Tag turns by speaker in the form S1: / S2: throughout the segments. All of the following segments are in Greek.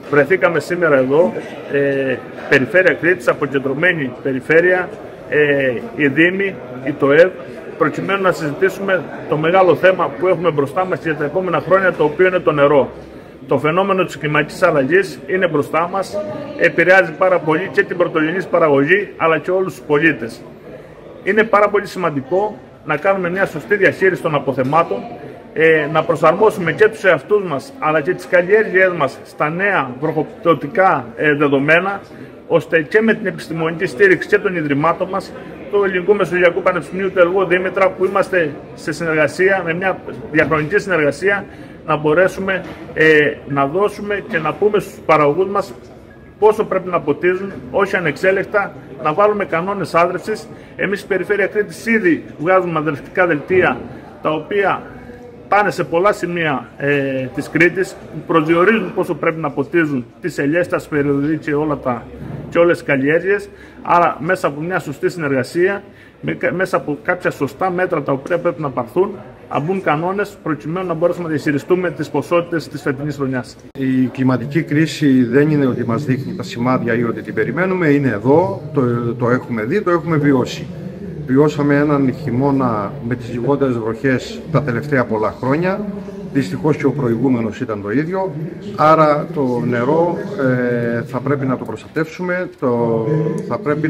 S1: Βρεθήκαμε σήμερα εδώ, περιφέρεια Κρήτης, αποκεντρωμένη περιφέρεια, η Δήμη, η ΤΟΕΒ, προκειμένου να συζητήσουμε το μεγάλο θέμα που έχουμε μπροστά μας για τα επόμενα χρόνια, το οποίο είναι το νερό. Το φαινόμενο της κλιματικής αλλαγής είναι μπροστά μας, επηρεάζει πάρα πολύ και την πρωτογενής παραγωγή αλλά και όλους τους πολίτες. Είναι πάρα πολύ σημαντικό να κάνουμε μια σωστή διαχείριση των αποθεμάτων, να προσαρμόσουμε και τους εαυτούς μας αλλά και τις καλλιέργειές μας στα νέα βροχοπτωτικά δεδομένα, ώστε και με την επιστημονική στήριξη και των ιδρυμάτων μας, του Ελληνικού Μεσογειακού Πανεπιστημίου του Ελγού Δήμητρα, που είμαστε σε συνεργασία, με μια διαχρονική συνεργασία, να μπορέσουμε να δώσουμε και να πούμε στους παραγωγούς μας πόσο πρέπει να ποτίζουν, όχι ανεξέλεκτα, να βάλουμε κανόνες άδρευσης. Εμείς στην περιφέρεια Κρήτης ήδη βγάζουμε αδρευτικά δελτία, τα οποία πάνε σε πολλά σημεία της Κρήτης, που προσδιορίζουν πόσο πρέπει να ποτίζουν τις ελιές, τα σπεριδοειδή και όλες τις καλλιέργειες. Άρα μέσα από μια σωστή συνεργασία, μέσα από κάποια σωστά μέτρα τα οποία πρέπει να πάρθουν, να μπουν κανόνες προκειμένου να μπορέσουμε να διαχειριστούμε τις ποσότητες της φετινής χρονιάς.
S2: Η κλιματική κρίση δεν είναι ότι μας δείχνει τα σημάδια ή ότι την περιμένουμε, είναι εδώ, το έχουμε δει, το έχουμε βιώσει. Βιώσαμε έναν χειμώνα με τις λιγότερες βροχές τα τελευταία πολλά χρόνια. Δυστυχώς και ο προηγούμενος ήταν το ίδιο. Άρα το νερό θα πρέπει να το προστατεύσουμε, θα πρέπει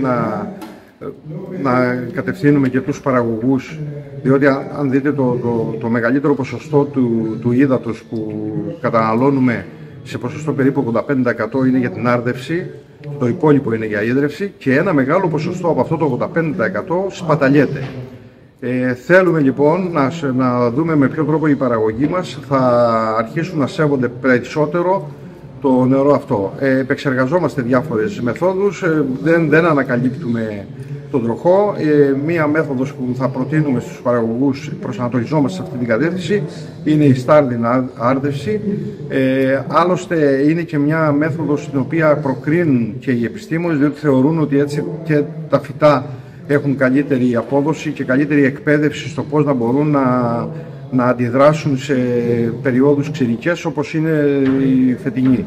S2: να κατευθύνουμε και τους παραγωγούς, διότι αν δείτε το μεγαλύτερο ποσοστό του ύδατος που καταναλώνουμε σε ποσοστό περίπου 85% είναι για την άρδευση, το υπόλοιπο είναι για ίδρυυση και ένα μεγάλο ποσοστό από αυτό το 85% σπαταλιέται. Θέλουμε λοιπόν να δούμε με ποιο τρόπο οι παραγωγοί μας θα αρχίσουν να σέβονται περισσότερο το νερό αυτό. Επεξεργαζόμαστε διάφορες μεθόδους, δεν ανακαλύπτουμε τον τροχό. Μία μέθοδος που θα προτείνουμε στους παραγωγούς, προσανατολιζόμαστε σε αυτή την κατεύθυνση, είναι η στάρδιν άρδευση. Άλλωστε είναι και μια μέθοδος την οποία προκρίνουν και οι επιστήμονες, διότι θεωρούν ότι έτσι και τα φυτά έχουν καλύτερη απόδοση και καλύτερη εκπαίδευση στο πώς να μπορούν να αντιδράσουν σε περιόδους ξηρικές όπως είναι η φετινή.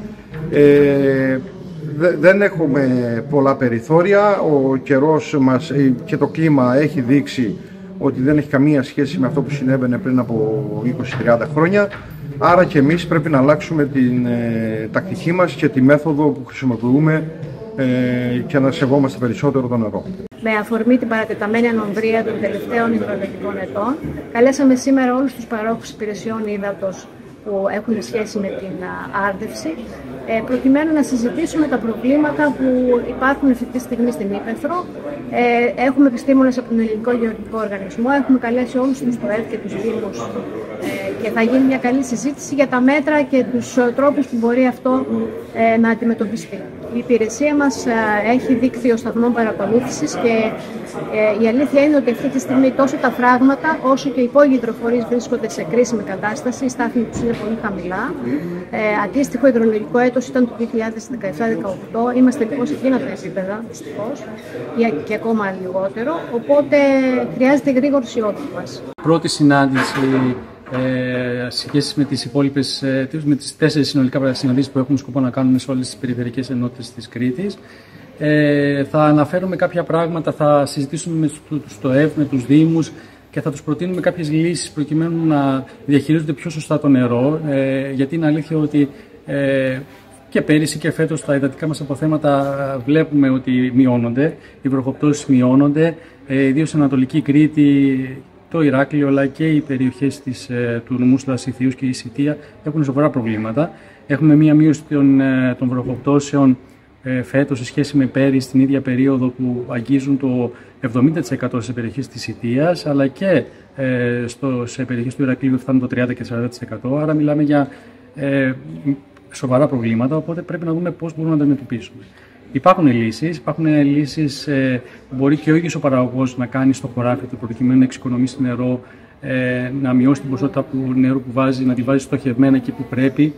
S2: Δεν έχουμε πολλά περιθώρια, ο καιρός μας και το κλίμα έχει δείξει ότι δεν έχει καμία σχέση με αυτό που συνέβαινε πριν από 20-30 χρόνια, άρα και εμείς πρέπει να αλλάξουμε την τακτική μας και τη μέθοδο που χρησιμοποιούμε και να σεβόμαστε περισσότερο το νερό.
S3: Με αφορμή την παρατεταμένη ανομβρία των τελευταίων υδρολογικών ετών, καλέσαμε σήμερα όλους τους παρόχους υπηρεσιών ύδατος που έχουν σχέση με την άρδευση, προκειμένου να συζητήσουμε τα προβλήματα που υπάρχουν αυτή τη στιγμή στην Ύπαιθρο. Έχουμε επιστήμονες από τον Ελληνικό Γεωργικό Οργανισμό, έχουμε καλέσει όλους τους ΤΟΕΒ και τους Δήμους και θα γίνει μια καλή συζήτηση για τα μέτρα και τους τρόπους που μπορεί αυτό να αντιμετωπιστεί. Η υπηρεσία μας έχει δίκτυο σταθμών παρακολούθησης και η αλήθεια είναι ότι αυτή τη στιγμή τόσο τα φράγματα όσο και οι υπόγειοι φορείς βρίσκονται σε κρίσιμη κατάσταση, η στάθμη τους είναι πολύ χαμηλά. Αντίστοιχο υδρολογικό έτος ήταν το 2017-2018, είμαστε λοιπόν σε εκείνα τα επίπεδα δυστυχώς και ακόμα λιγότερο, οπότε χρειάζεται γρήγορη σιώδη μας.
S4: Πρώτη συνάντηση σχέση με τις υπόλοιπες, με τις 4 συνολικά συναντήσεις που έχουμε σκοπό να κάνουμε σε όλες τις περιφερειακές ενότητες της Κρήτης. Θα αναφέρουμε κάποια πράγματα, θα συζητήσουμε με τους ΤΟΕΒ, με τους Δήμους και θα τους προτείνουμε κάποιες λύσεις προκειμένου να διαχειρίζονται πιο σωστά το νερό, γιατί είναι αλήθεια ότι και πέρυσι και φέτος τα υδατικά μας αποθέματα βλέπουμε ότι μειώνονται, οι βροχοπτώσεις μειώνονται, ιδίως στην Ανατολική Κρήτη, το Ηράκλειο αλλά και οι περιοχές του νομού Σλασιθίους και η Σιτία έχουν σοβαρά προβλήματα. Έχουμε μία μείωση των βροχοπτώσεων φέτος σε σχέση με πέρυσι στην ίδια περίοδο που αγγίζουν το 70% σε περιοχές της Σιτίας, αλλά και σε περιοχές του Ηρακλείου φτάνουν το 30% και 40%. Άρα μιλάμε για σοβαρά προβλήματα, οπότε πρέπει να δούμε πώς μπορούμε να τα αντιμετωπίσουμε. Υπάρχουν λύσεις, μπορεί και ο ίδιος ο παραγωγός να κάνει στο χωράφι του προκειμένου να εξοικονομήσει νερό, να μειώσει την ποσότητα νερού που βάζει, να τη βάζει στοχευμένα εκεί που πρέπει,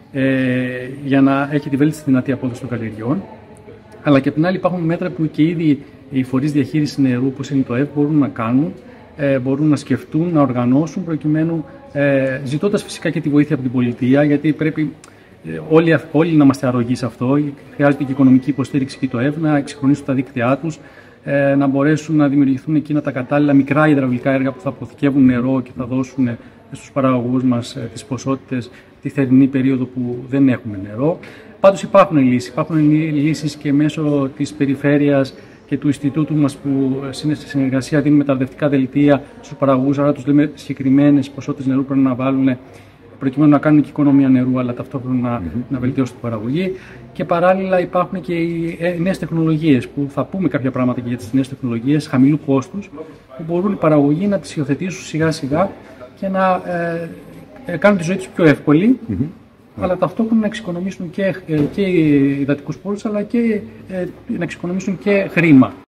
S4: για να έχει τη βέλτιστη δυνατή απόδοση των καλλιεργειών. Αλλά και απ' την άλλη υπάρχουν μέτρα που και ήδη οι φορείς διαχείρισης νερού, όπως είναι το ΕΒ, μπορούν να κάνουν, μπορούν να σκεφτούν, να οργανώσουν προκειμένου, ζητώντας φυσικά και τη βοήθεια από την πολιτεία, γιατί πρέπει όλοι να είμαστε αρρωγοί σε αυτό. Χρειάζεται και οικονομική υποστήριξη και το ΕΒ να εξυγχρονίσουν τα δίκτυά τους, να μπορέσουν να δημιουργηθούν εκείνα τα κατάλληλα μικρά υδραυλικά έργα που θα αποθηκεύουν νερό και θα δώσουν στους παραγωγούς μας τις ποσότητες τη θερινή περίοδο που δεν έχουμε νερό. Πάντως υπάρχουν λύσεις. Υπάρχουν λύσεις και μέσω της περιφέρειας και του Ινστιτούτου μας που σε συνεργασία δίνουμε τα αρδευτικά δελτία στους παραγωγούς, άρα τους λέμε συγκεκριμένες ποσότητες νερού πρέπει να βάλουν προκειμένου να κάνουν και οικονομία νερού, αλλά ταυτόχρονα να βελτιώσουν την παραγωγή. Και παράλληλα υπάρχουν και οι νέες τεχνολογίες, που θα πούμε κάποια πράγματα και για τις νέες τεχνολογίες χαμηλού κόστους, που μπορούν οι παραγωγοί να τις υιοθετήσουν σιγά σιγά και να κάνουν τη ζωή τους πιο εύκολη, αλλά ταυτόχρονα να εξοικονομήσουν και υδατικούς πόρους, αλλά και να εξοικονομήσουν και χρήμα.